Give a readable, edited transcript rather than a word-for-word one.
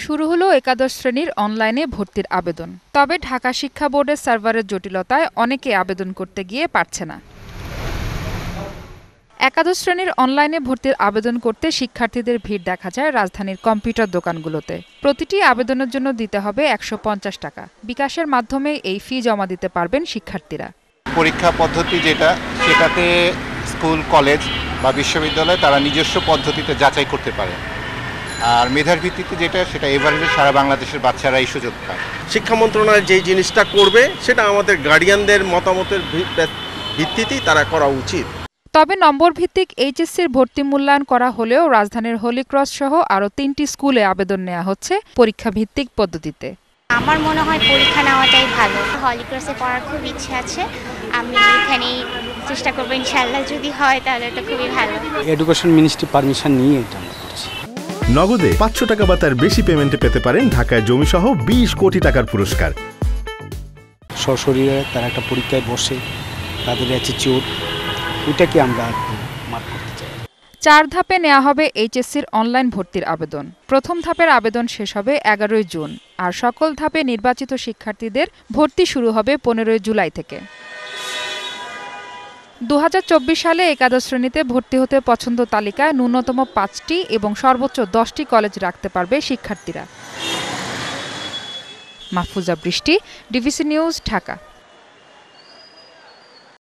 শুরু হলো একাদশ শ্রেণীর অনলাইনে ভর্তির আবেদন। তবে ঢাকা শিক্ষা বোর্ডের সার্ভারের জটিলতায় অনেকে আবেদন করতে গিয়ে পারছে না। একাদশ শ্রেণীর অনলাইনে ভর্তির আবেদন করতে শিক্ষার্থীদের ভিড় দেখা যায় রাজধানীর কম্পিউটার দোকানগুলোতে। প্রতিটি আবেদনের জন্য দিতে হবে ১৫০ টাকা। বিকাশের মাধ্যমে এই ফি জমা দিতে পারবেন শিক্ষার্থীরা। পরীক্ষা পদ্ধতি সেটাতে স্কুল, কলেজ বা বিশ্ববিদ্যালয় তারা নিজস্ব পদ্ধতিতে যাচাই করতে পারে। আর মেধার ভিত্তিতে সেটা এভারেজে সারা বাংলাদেশের বাচ্চারা এই সুযোগ পায়। শিক্ষা মন্ত্রণালয় যেই জিনিসটা করবে সেটা আমাদের গার্ডিয়ানদের মতামতের ভিত্তিতেই তারা করা উচিত। তবে নম্বর ভিত্তিক এইচএসসির ভর্তি মূল্যায়ন করা হলেও রাজধানীর হলিক্রস সহ আরও ৩টি স্কুলে আবেদন নেওয়া হচ্ছে পরীক্ষা ভিত্তিক পদ্ধতিতে। আমার মনে হয় পরীক্ষা নেওয়াটাই ভালো। হলিক্রসে পড়ার খুব ইচ্ছে আছে, আমি এখানেই চেষ্টা করবো, ইনশাআল্লাহ যদি হয় তাহলে তো খুবই ভালো। এডুকেশন মিনিস্ট্রি পারমিশন নিয়ে এটা আমরা করছি। নগদে ৫০০ টাকা বা তার বেশি পেমেন্টে পেতে পারেন ঢাকায় জমিসহ ২০ কোটি টাকার পুরস্কার। সশরীরে তারা একটা পরীক্ষায় বসে তাদের অ্যাটিটিউড ওইটাকে আমরা মার্ক করতে চাই। ৪ ধাপে নেওয়া হবে এইচএসসির অনলাইন ভর্তির আবেদন। প্রথম ধাপের আবেদন শেষ হবে ১১ জুন, আর সকল ধাপে নির্বাচিত শিক্ষার্থীদের ভর্তি শুরু হবে ১৫ জুলাই থেকে। ২০২৪ সালে একাদশ শ্রেণীতে ভর্তি হতে পছন্দ তালিকায় ন্যূনতম ৫টি এবং সর্বোচ্চ ১০টি কলেজ রাখতে পারবে শিক্ষার্থীরা। মাহফুজা বৃষ্টি, ডিভিসি নিউজ, ঢাকা।